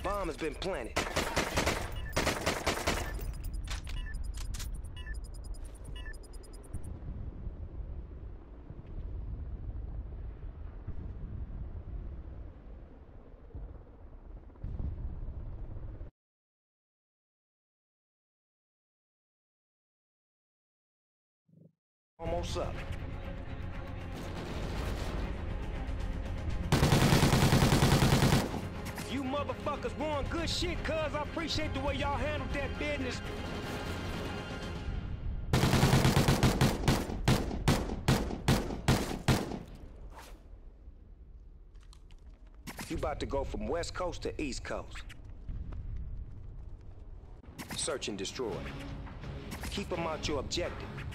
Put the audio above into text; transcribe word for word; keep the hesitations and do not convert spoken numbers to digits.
Bomb has been planted. Almost up. You motherfuckers won good shit, cuz. I appreciate the way y'all handled that business. You about to go from West Coast to East Coast. Search and destroy. Keep them out your objective.